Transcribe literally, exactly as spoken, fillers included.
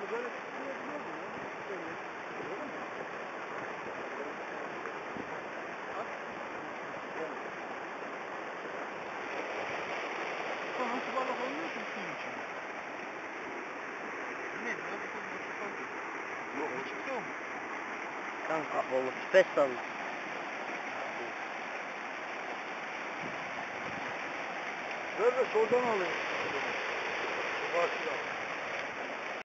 böyle tutulabiliyor mu ya? Böyle. Öyle mi? Bak. Sonra nasıl balık olmuyor ki suyun içinde? Ne? Nasıl bir boşluk oldu? Yok, o çıktı o mu? Kanka balık pes aldı. Ver de şuradan alayım. Bu karşıdan.